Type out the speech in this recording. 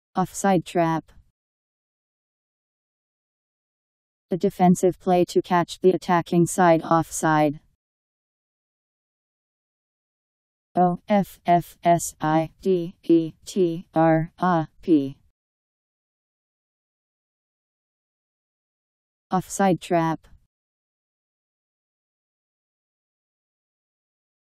Offside trap. A defensive play to catch the attacking side offside. Offsidetrap. Offside trap.